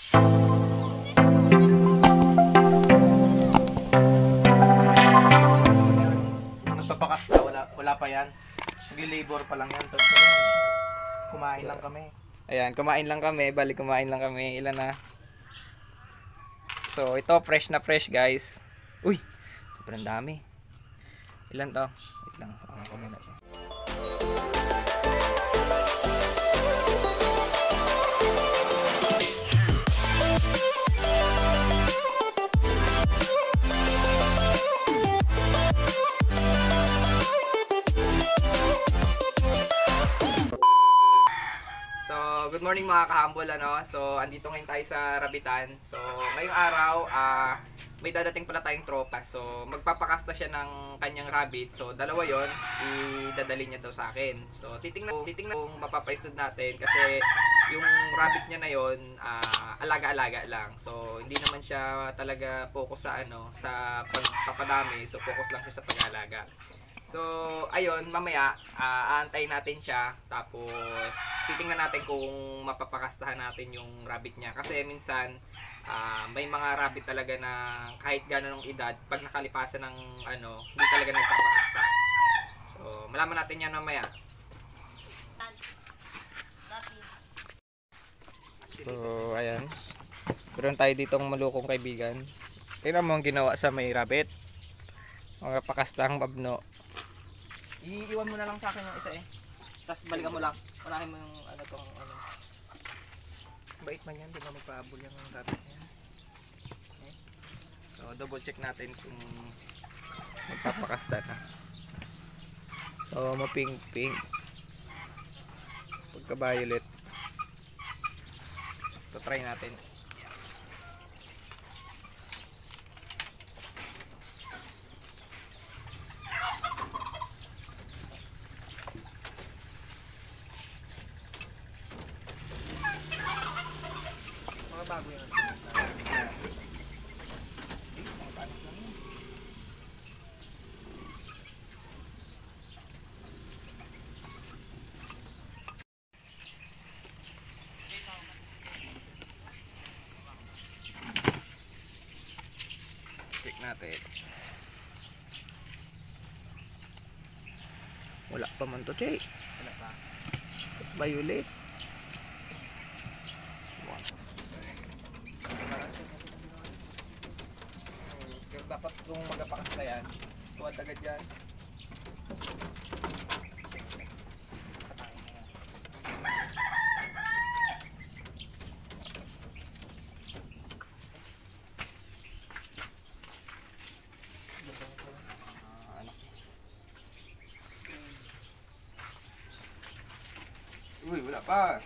Magpapakas na, wala pa yan. Nagli-labor pa lang yan. Tapos kumain lang kami. Ayan, kumain lang kami. Bali, kumain lang kami. Ilan na? So, ito, fresh na fresh, guys. Uy! Sobrang dami. Ilan to? Wait lang. Ako muna siya. Good morning mga kahambol, ano? So, andito ngayon tayo sa Rabitan. So, ngayong araw, may dadating pala tayong tropa. So, magpapakasta siya ng kanyang rabbit. So, dalawa yon, idadali niya daw sa akin. So, titingnan kung mapapaisod natin kasi yung rabbit niya na yon, alaga-alaga lang. So, hindi naman siya talaga focus sa sa pagpapadami. So, focus lang siya sa pag-alaga. So, ayun, mamaya, aantayin natin siya, tapos titingnan natin kung mapapakastahan natin yung rabbit niya. Kasi minsan, may mga rabbit talaga na kahit gano'ng edad, pag nakalipasan ng hindi talaga nagpapakasta. So, malaman natin yan mamaya. So, ayan. Meron tayo ditong malukong kaibigan. Tingnan mo ang ginawa sa may rabbit. Mga pakastang babno. Iiwan mo na lang sa akin yung isa eh. Tapos balikan mo lang. Unahin mo yung Bait man yan, di ba magpaabol yung rabbit niya. Okay. So, double check natin kung magpapakasta na. So, mapink-pink. Pagka-violet. So, try natin. bago yun. Check natin. Wala pa man to, Che. Wala pa. Violet. Dapat kung magpapakasta yan, tuwad agad yan. Uy, wala pa.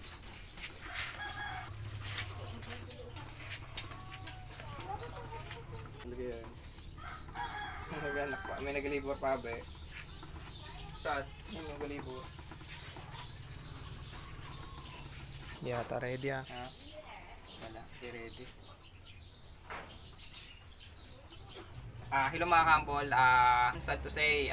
May nagalibor pa ba eh? Saan? May nagalibor. Yata ready ah. Ha? Wala, di ready. Hello mga kampol, sad to say,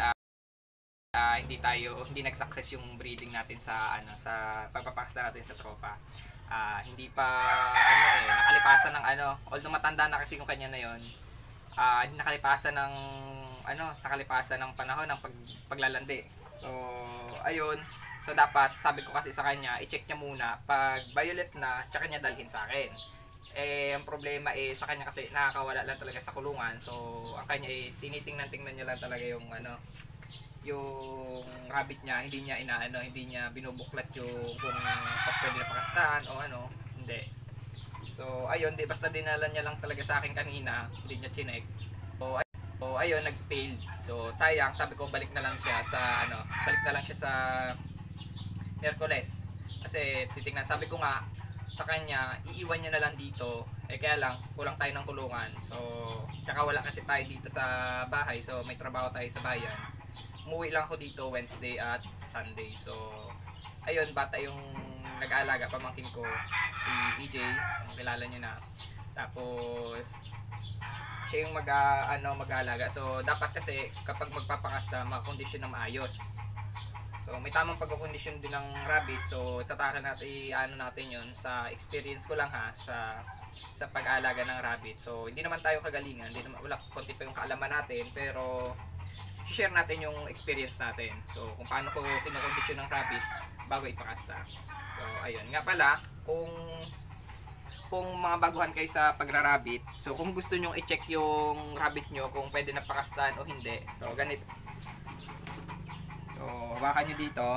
hindi nag-success yung breeding natin sa sa pagpapakasta natin sa tropa. Hindi pa nakalipasan ng although matanda na kasi yung kanya na yon. Nakalipasan ng panahon ng paglalandi. So, ayun. So, dapat, sabi ko kasi sa kanya, i-check niya muna. Pag violet na, tsaka niya dalhin sa akin. Ang problema sa kanya kasi nakakawala lang talaga sa kulungan. So, ang kanya tinitingnan niya lang talaga yung yung rabbit niya. Hindi niya binubuklat yung kung pwede na pakastahan o hindi. So, ayun, basta dinala niya lang talaga sa akin kanina, hindi niya chinek. So, ayun, nag-fail. So, sayang, sabi ko balik na lang siya sa Hercules. Kasi sabi ko nga sa kanya, iiwan niya na lang dito. Kaya lang, kulang tayo ng kulungan. So, tsaka wala kasi tayo dito sa bahay. So, may trabaho tayo sa bayan. Umuwi lang ako dito Wednesday at Sunday. So, ayun, bata yung nag-aalaga, pamangkin ko, si EJ, kilala niyo na. Tapos, siya yung mag-aalaga. So, dapat kasi kapag magpapakasta, makakondisyon na maayos. So may tamang pagkakondisyon din ng rabbit. So tatakan natin natin 'yon sa experience ko lang ha sa pag-aalaga ng rabbit. So hindi naman tayo kagalingan, hindi naman wala konti pa yung kaalaman natin, pero share natin yung experience natin. So kung paano ko kinokondisyon ng rabbit bago ipakasta. So ayun, nga pala, kung mga baguhan kayo sa pagra-rabbit, so kung gusto nyo i-check yung rabbit nyo kung pwede na pakastan o hindi, so ganito. So hawakan nyo dito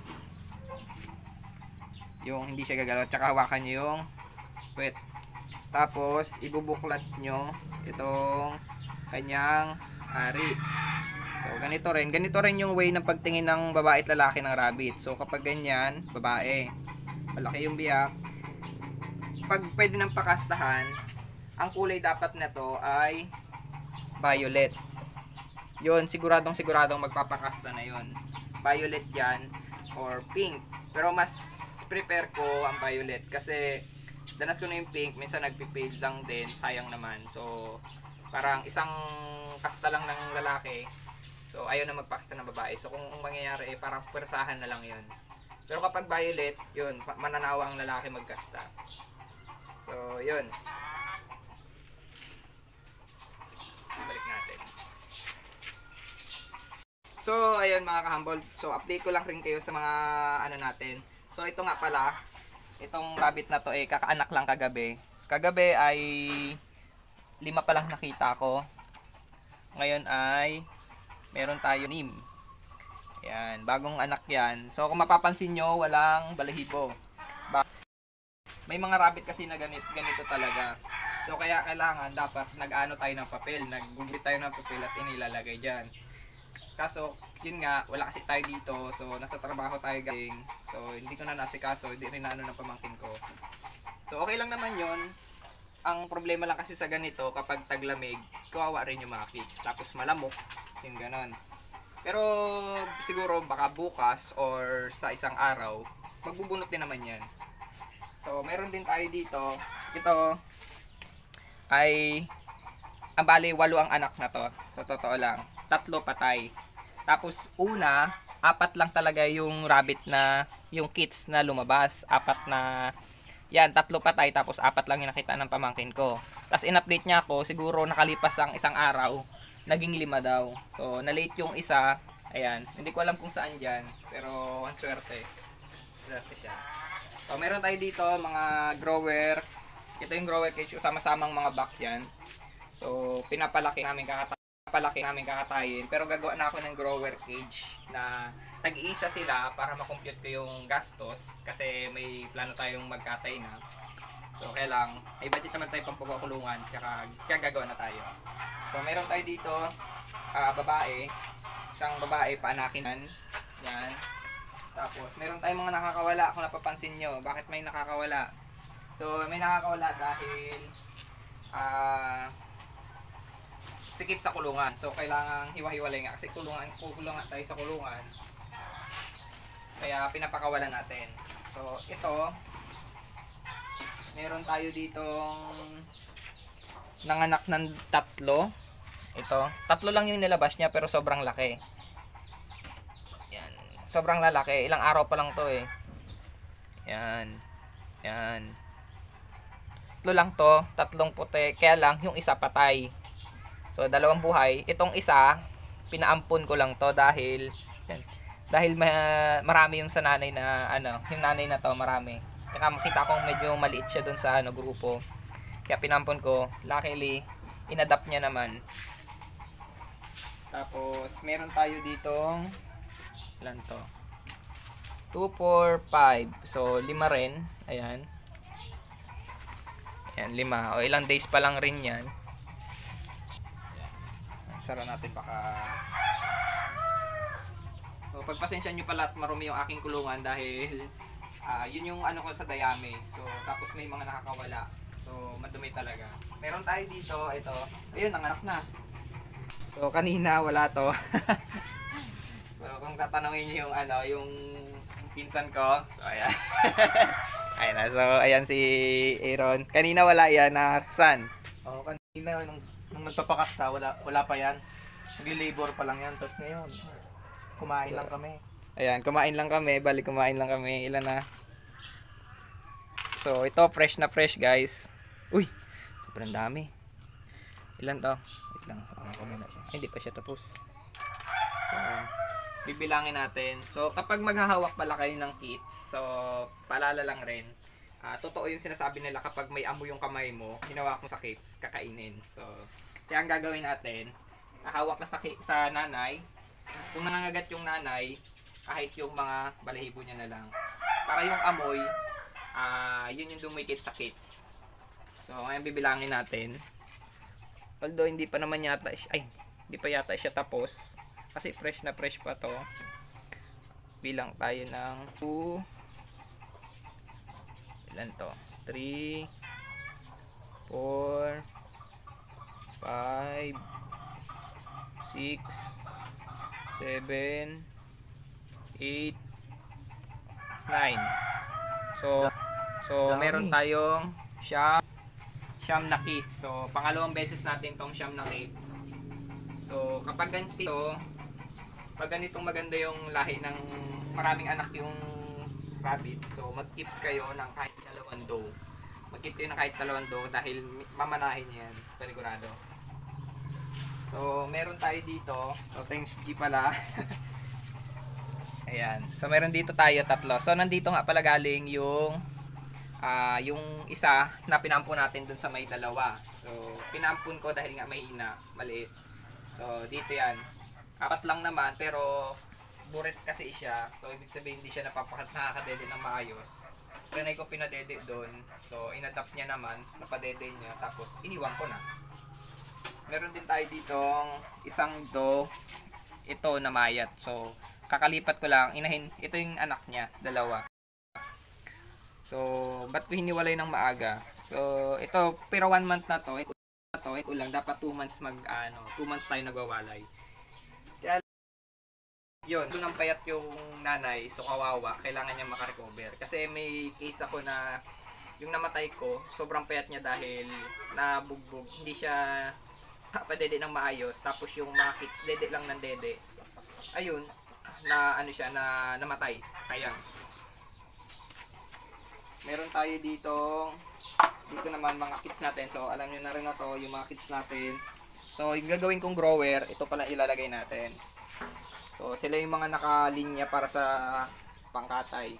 yung hindi siya gagalaw, tsaka hawakan nyo yung puwet, tapos ibubuklat nyo itong kanyang ari. So ganito rin yung way ng pagtingin ng babae at lalaki ng rabbit. So kapag ganyan, babae, malaki yung biyak, pag pwede ng pakastahan, ang kulay dapat na to ay violet. Yun, siguradong magpapakasta na yun. Violet yan or pink. Pero mas prepare ko ang violet kasi danas ko na yung pink, minsan nagpipade lang din, sayang naman. So parang isang kasta lang ng lalaki, so ayaw na magpakasta ng babae. So kung mangyayari parang pwersahan na lang yun. Pero kapag violet, yun, mananawa ang lalaki magkasta. So, yun. Balik natin. So, ayun mga kahambol. So, update ko lang rin kayo sa mga natin. So, ito nga pala. Itong rabbit na to kakaanak lang kagabi. Kagabi ay 5 pa lang nakita ko. Ngayon ay meron tayo 6. Yan, bagong anak yan. So, kung mapapansin nyo, walang balahibo. May mga rabbit kasi na ganito talaga. So kaya kailangan dapat nag-ano tayo ng papel, nag-guglit tayo ng papel at inilalagay diyan. Kaso yun nga, wala kasi tayo dito. So nasa trabaho tayo galing. So hindi ko na nasikaso, hindi rin naano ng pamangkin ko. So okay lang naman 'yon. Ang problema lang kasi sa ganito, kapag taglamig, kawawa rin yung mga kids. Tapos malamok, yung ganon. Pero siguro baka bukas or sa isang araw, magbubunot din naman 'yan. So, meron din tayo dito. Ito ay ang bali 8 ang anak na to. So, totoo lang. 3 patay. Tapos, 4 lang talaga yung rabbit na, yung kids na lumabas. 4 na, yan, 3 patay. Tapos, 4 lang yung nakita ng pamangkin ko. Tapos, in-update niya ako. Siguro, nakalipas ang isang araw. Naging 5 daw. So, na-late yung isa. Ayan. Hindi ko alam kung saan dyan. Pero, ang swerte. Swerte siya. So, meron tayo dito mga grower. Ito yung grower cage, sama-samang mga back yan. So, pinapalaki namin kakatayin. Pero gagawa na ako ng grower cage na tag-iisa sila para makompute ko yung gastos. Kasi may plano tayong magkatay na. So, kaya lang, may budget naman tayo pang pagkakulungan. Kaya gagawa na tayo. So, meron tayo dito, babae. Isang babae, paanakinan. Yan. Tapos, meron tayong mga nakakawala kung napapansin nyo. Bakit may nakakawala? So, may nakakawala dahil sikip sa kulungan. So, kailangan hiwa-hiwalay nga. Kasi kulungan tayo sa kulungan. Kaya, pinapakawalan natin. So, ito, meron tayo ditong nanganak ng 3. Ito, 3 lang yung nilabas niya pero sobrang laki. Sobrang lalaki. Ilang araw pa lang to eh. Yan. Yan. 3 lang to. 3 puti. Kaya lang, yung isa patay. So, 2 buhay. Itong isa, pinaampon ko lang to dahil yan, dahil marami yung sa nanay na, yung nanay na to, marami. Kaya makita kong medyo maliit siya dun sa grupo. Kaya pinampon ko. Luckily, inadapt niya naman. Tapos, meron tayo ditong ilan to? 2, 4, 5. So, 5 rin. Ayan. Ayan, 5. O, ilang days pa lang rin yan. Sara natin baka. So, pagpasensya nyo pala at marumi yung aking kulungan dahil yun yung ko sa dayami. So, tapos may mga nakakawala. So, madumi talaga. Meron tayo dito, ito. Ayun, nanganak na. So, kanina wala to. So, kung tatanungin niyo yung yung pinsan ko. So, ayan. Ayan na. So, ayan si Aaron. Kanina wala yan na saan? Oh, kanina nung nagpapakasta, wala pa yan. Nagli-labor pa lang yan. Tapos ngayon, kumain lang kami. Ayan, kumain lang kami. Bali, kumain lang kami. Ilan na? So, ito, fresh na fresh, guys. Uy, sobrang dami. Ilan to? Wait lang. Ay, hindi pa siya tapos. So, bibilangin natin. So, kapag maghahawak pala kayo ng kits, so, paalala lang rin. Totoo yung sinasabi nila kapag may amoy yung kamay mo, hinawak mo sa kits, kakainin. So, kaya ang gagawin natin, hawak na sa nanay. Kung nangangagat yung nanay, kahit yung mga balahibo niya na lang. Para yung amoy, yun yung dumikit sa kits. So, ngayon bibilangin natin. Although, hindi pa naman yata, hindi pa yata siya tapos. Kasi fresh na fresh pa to. Bilang tayo ng 2. Ilan to? 3, 4, 5, 6, 7, 8, 9. So meron tayong siyam na kits. So pangalawang beses natin tong siyam na kits. So kapag ganitong maganda yung lahi ng maraming anak yung rabbit, so mag-keep kayo ng kahit 2 doe. Mag-keep kayo ng kahit 2 doe dahil mamanahin yan, panigurado. So meron tayo dito. So thanks G pala. Ayan. So meron dito tayo 3. So nandito nga pala galing yung isa na pinampun natin dun sa may 2. So pinampun ko dahil nga mahina, maliit. So dito yan. 4 lang naman pero buret kasi siya. So ibig sabihin hindi siya nakakadede ng maayos. Trinay ko pinadede doon. So inadapt niya naman, napadede niya. Tapos iniwan ko na. Meron din tayo ditong isang doe. Ito na mayat. So kakalipat ko lang, inahin, ito yung anak niya, 2. So, ba't ko hiniwalay ng maaga? So, ito, pero 1 month na to, ito lang, dapat 2 months 2 months tayo nagwawalay. Kaya, yun, doon ang payat yung nanay, so kawawa, kailangan niya makarecover. Kasi may case ako na, yung namatay ko, sobrang payat niya dahil nabugbog, hindi siya padede ng maayos, tapos yung mga kids, dede lang ng dede. Ayun, na ano siya na namatay. Sayang. Meron tayo dito naman mga kits natin. So alam niyo na rin na to yung mga kits natin. So yung gagawin kong grower, ito pala ilalagay natin. So sila yung mga nakalinya para sa pangkatay.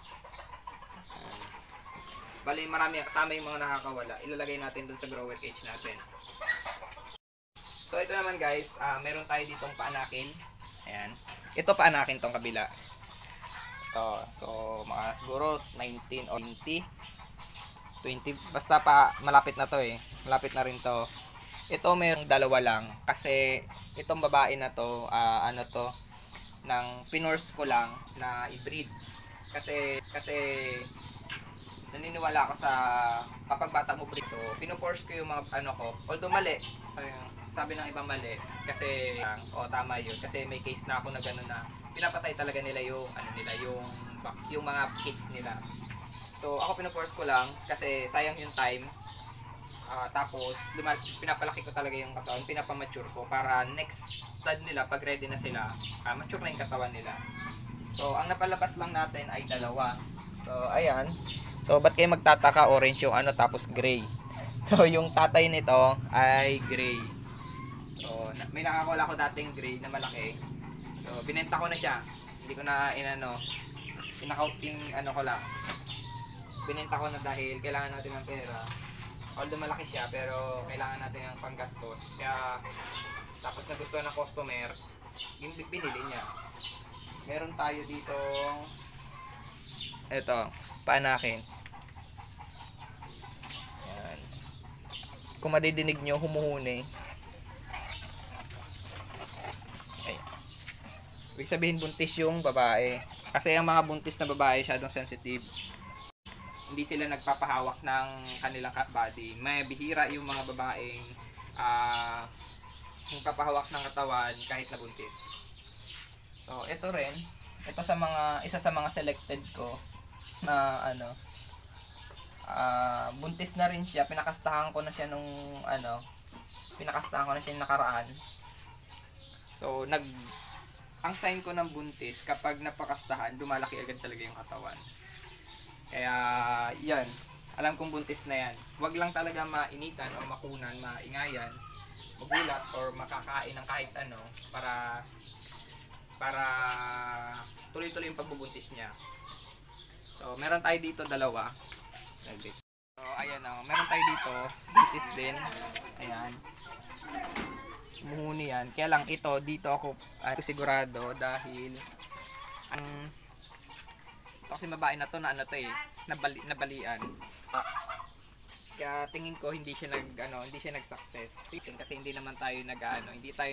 Bali marami kasama yung mga nakakawala. Ilalagay natin dun sa grower cage natin. So ito naman guys, meron tayo ditong paanakin. Ayan. Ito paanakin tong kabila. Ito. So, mga siguro 19 o 20. Basta pa malapit na to eh. Malapit na rin to. Ito mayroong 2 lang. Kasi itong babae na to, pinurse ko lang na i-breed. Kasi naniniwala ako sa kapag bata mo breed. So, pinupurse ko yung mga although mali. Sabi ng iba mali kasi tama yun kasi may case na ako na gano'n na pinapatay talaga nila yung yung mga kids nila. So ako pinaforce ko lang kasi sayang yung time. Tapos pinapalaki ko talaga yung katawan, pinapamature ko para next stud nila pag ready na sila, mature na yung katawan nila. So ang napalabas lang natin ay 2. So ayan. So ba't kayo magtataka orange yung tapos gray. So yung tatay nito ay gray. So, may nakakuha ako dating gray na malaki. So, binenta ko na siya. Hindi ko na pinakauting ko lang. Binenta ko na dahil kailangan natin ng pera. Although malaki siya, pero kailangan natin ng panggastos. Kaya, tapos nagustuhan ng customer, binili niya. Meron tayo dito, ito, paanakin. Yan. Kung madidinig nyo, humuhuni. Ibig sabihin buntis yung babae. Kasi ang mga buntis na babae masyadong sensitive. Hindi sila nagpapahawak ng kanilang body. May bihira yung mga babaeng nagpapahawak ng katawan kahit na buntis. So, ito rin. Ito isa sa mga selected ko na buntis na rin siya. Pinakastahan ko na siya nakaraan. So, ang sign ko ng buntis, kapag napakastahan, lumalaki agad talaga yung katawan. Kaya, yan. Alam kong buntis na yan. Huwag lang talaga mainitan o makunan, maingayan, magulat, or makakain ng kahit ano para tuloy-tuloy yung pagbubuntis niya. So, meron tayo dito dalawa. So, ayan o. Meron tayo dito, buntis din. Ayan. Muhuni yan. Kaya lang ito, dito ako sigurado dahil ito kasi babae na to na ano to eh, nabalian. Kaya tingin ko hindi siya nag-success. Kasi hindi naman tayo hindi tayo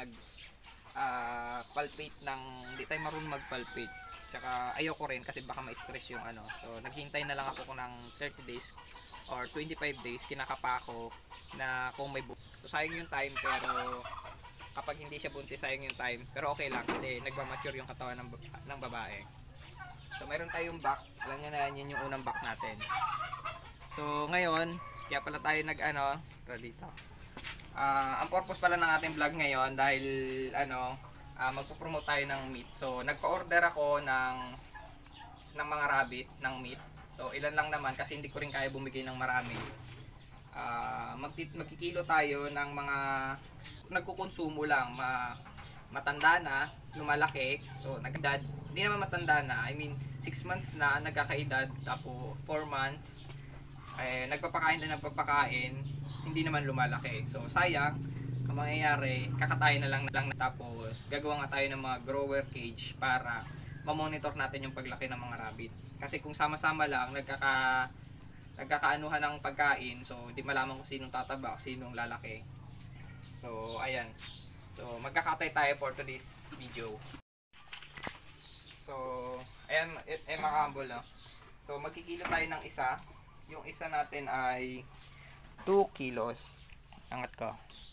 palpate hindi tayo marunong mag-palpate. Tsaka ayoko rin kasi baka ma-stress yung So naghintay na lang ako ng 30 days or 25 days, kinakapa ako na kung may so sayang yung time, pero kapag hindi siya buntis sayang yung time, pero okay lang kasi nagmamature yung katawan ng babae. So mayroon tayong back, alam niyo na yan yung unang back natin. So ngayon, kaya pala tayo dito. Ang purpose pala ng ating vlog ngayon dahil magpo-promote tayo ng meat. So nagpa-order ako ng mga rabbit ng meat. So ilan lang naman kasi hindi ko rin kaya bumigay ng marami. Magkikilo tayo ng mga nagkukonsumo lang, matanda na, lumalaki. So nagedad, hindi naman matanda na, I mean 6 months na, nagkakaedad, tapos 4 months nagpapakain din ng pagpakain, hindi naman lumalaki. So sayang, ang mangyayari, kakatayin na lang tapos gagawa nga tayo ng mga grower cage para ma-monitor natin yung paglaki ng mga rabbit. Kasi kung sama-sama lang, nagkakaanuhan ng pagkain, so di malaman kung sinong tataba, sinong lalaki. So ayan. So magkakatay tayo for today's video. So ayan, mga kambol, no? So magkikilo tayo ng isa. Yung isa natin ay 2 kilos. Angat ko.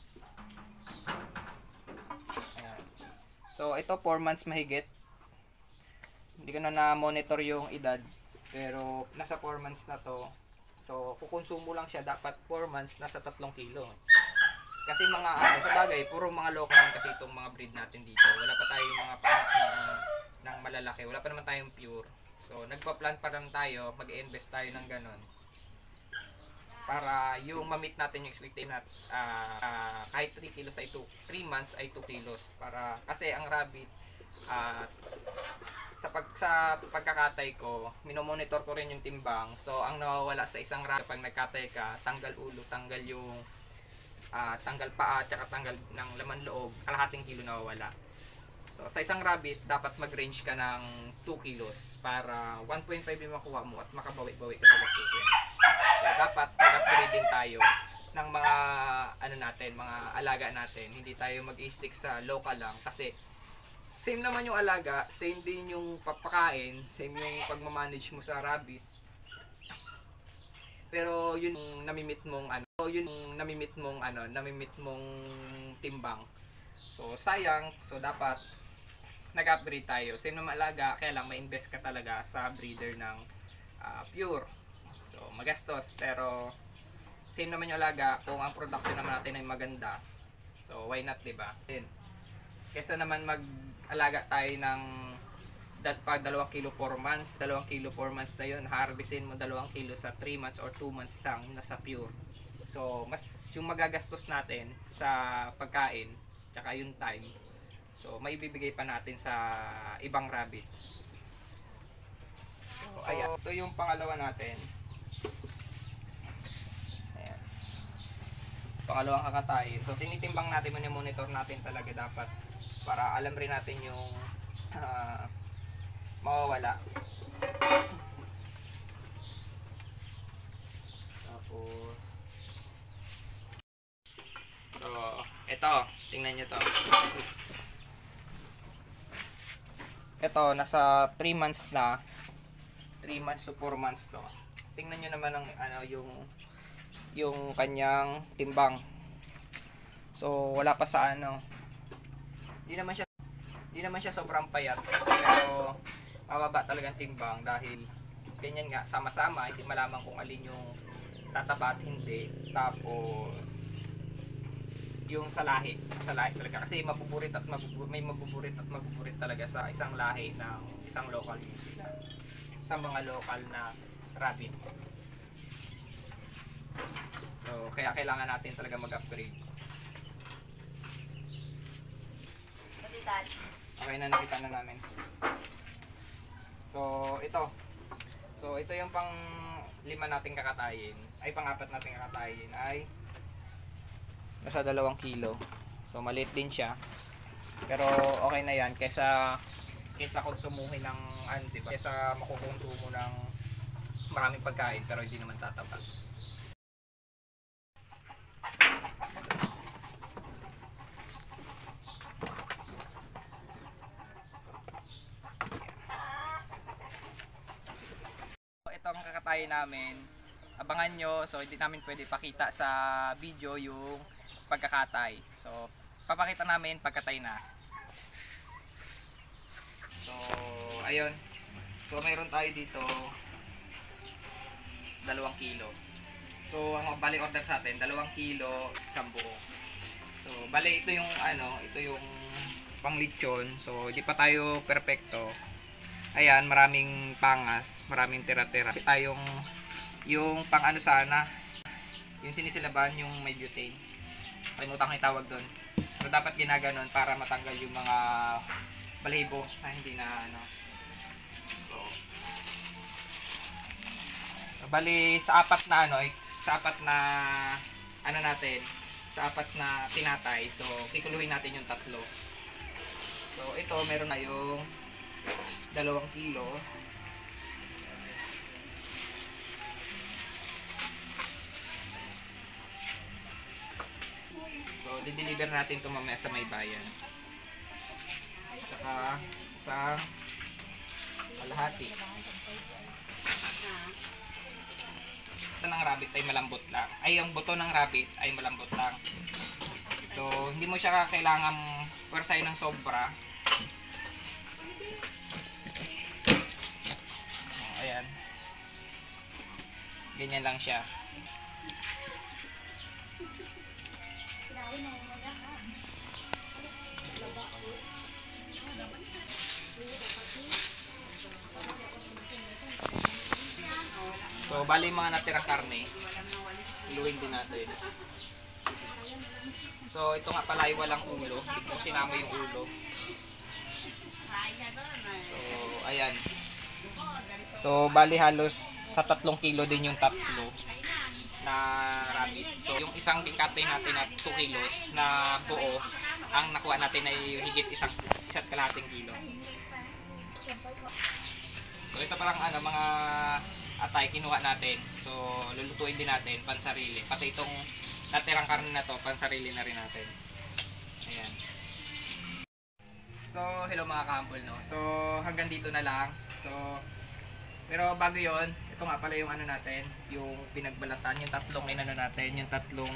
Ayan. So ito 4 months mahigit. Hindi ko na monitor yung edad, pero nasa 4 months na to. So kukonsumo lang siya, dapat 4 months nasa 3 kilo. Kasi mga sa bagay, puro mga local kasi itong mga breed natin dito. Wala pa tayong mga panak ng malalaki, wala pa naman tayong pure. So nagpa-plan pa lang tayo, mag-invest tayo ng ganon. Para yung ma-meet natin yung expectation natin, kahit 3 kilos ay 3 months ay 2 kilos. Para kasi ang rabbit sa pagkakatay ko, minomonitor ko rin yung timbang. So ang nawawala sa isang rabbit pag nagkatay ka, tanggal ulo, tanggal yung tanggal paa, tsaka tanggal ng laman loob, kalahating kilo nawawala. So sa isang rabbit, dapat mag-range ka ng 2 kilos para 1.5 yung makuha mo at makabawi-bawi ka sa gastusin. Kaya dapat mag-upgrading tayo ng mga mga alaga natin. Hindi tayo mag-i-stick sa local lang kasi same naman yung alaga, same din yung papakain, same yung pagmamanage mo sa rabbit. Pero yun yung namimit mong timbang. So sayang, so dapat nag-upgrade tayo. Same naman alaga, kaya lang ma-invest ka talaga sa breeder ng pure. So magastos, pero same naman yung alaga kung ang production naman natin ay maganda. So why not, 'di ba? Kesa naman mag-alaga tayo ng pag 2 kilo 4 months, 2 kilo 4 months na yun, harvestin mo 2 kilo sa 3 months or 2 months lang nasa pure. So mas yung magagastos natin sa pagkain, tsaka yung time, so may bibigay pa natin sa ibang rabbit. So ayan, ito yung pangalawa natin. Ayan. Pangalawang kakatayin. So tinitimbang natin, monitor natin talaga dapat para alam rin natin yung mawawala. Tapos so ito, tingnan nyo to. Ito, nasa 3 months na. 3 months to 4 months to. Tingnan nyo naman ang yung kanyang timbang. So wala pa sa Hindi naman siya sobrang payat, pero mababa talagang timbang dahil ganyan nga, sama-sama, hindi malaman kung alin yung tataba at hindi. Tapos yung sa lahi talaga kasi mabuburit at may mabuburit at mabuburit talaga sa isang lahi ng isang local New Zealand, sa mga local na rabbit. So kaya kailangan natin talaga mag-upgrade. Okay na, nakita na namin. So ito yung pang 5 nating kakatayin, ay pang-4 nating kakatayin ay nasa 2 kilo. So maliit din siya. Pero okay na 'yan kaysa konsumuhin ng diba? Kaysa makukonsumo ng maraming pagkain pero hindi naman tatapat. Ito ang kakatayin namin. Abangan nyo. So hindi namin pwede pakita sa video yung pagkakatay. So papakita namin pagkatay na. So ayun. So mayroon tayo dito 2 kilo. So ang bali order sa atin 2 kilo isang buo. So bali ito yung ito yung pang lechon. So hindi pa tayo perpekto. Ayan, maraming pangas, maraming tira-tira. Kasi tayong yung pang sana, yung sinisilaban, yung may butane. Kalimutan ko yung tawag doon. So dapat ginaganon para matanggal yung mga balahibo na hindi na So bali sa apat na sa apat na natin, sa apat na tinatay. So kikuluhin natin yung 3. So ito meron na yung 2 kilo. So di-deliver natin ito mamaya sa may bayan. Saka isang kalahati. Ito ng rabbit ay malambot lang. Ay, ang buto ng rabbit ay malambot lang. So hindi mo siya kailangan pwersahin ng sobra. Ayan. Ganyan lang siya. So, bali mga natirang karne, iluin din natin. So, ito nga pala ay walang ulo. Hindi ko sinama yung ulo. So, ayan. So, bali halos sa 3 kilo din yung 3 na rabbit. So, yung isang bingkatay natin na 2 kilos na buo, ang nakuha natin ay higit isa't kalahating kilo. So, ito palang mga atay kinuha natin. So, lulutuin din natin pansarili. Pati itong natirang karne na to, pansarili na rin natin. Ayan. So, hello mga kahambol, no? So, hanggang dito na lang. So, pero bago yon, ito nga pala yung natin, yung pinagbalatan, yung 3 natin, yung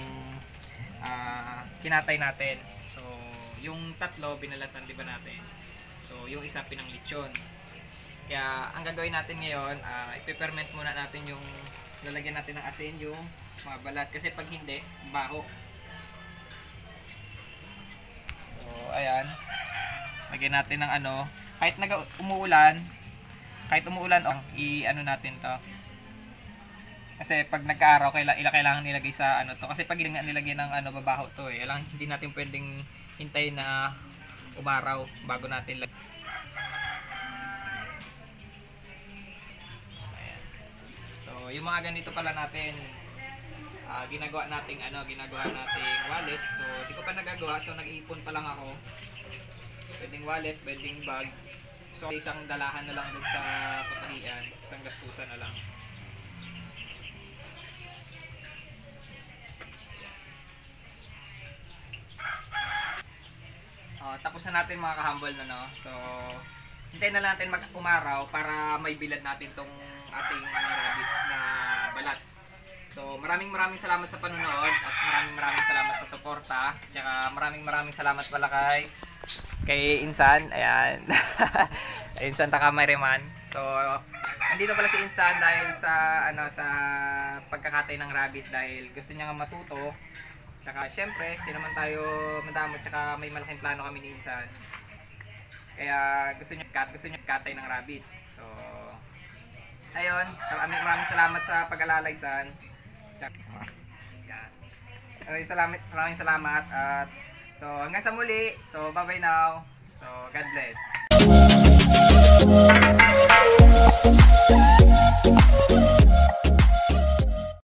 3 kinatay natin. So, yung 3 binalatan, di ba natin? So, yung isa pinanglitsyon. Kaya, ang gagawin natin ngayon, ipiperment muna natin yung, lalagyan natin ng asin, yung mga balat. Kasi pag hindi, baho. So, ayan. Lagyan natin ng kahit umuulan, natin to. Kasi pag nagka-araw, kailangan nilagay sa to. Kasi pag nilagay ng babaho to hindi natin pwedeng hintayin na umaraw bago natin lagay. Ayan. So, yung mga ganito pala natin, ginagawa nating wallet. So, di ko pa nagagawa. So, nag-iipon pa lang ako. Pwedeng wallet, pwedeng bag. So, isang dalahan na lang dun sa patahian. Isang gastusan na lang. Tapos na natin mga kahambol So, hintayin na lang natin umaraw para may bilad natin tong ating rabbit na balat. So, maraming salamat sa panonood at maraming salamat sa suporta. Tsaka maraming salamat pala kay Insan. Ayan. Insan Takamariman. So, nandito pala si Insan dahil sa sa pagkakatay ng rabbit dahil gusto niya nga matuto. Tsaka syempre, hindi naman tayo madamot, tsaka may malaking plano kami ni Insan. Kaya gusto niya katay ng rabbit. So, ayun, maraming salamat sa pag-alalay, San. Yan. Maraming salamat at so hanggang sa muli. So, bye-bye now. So, God bless.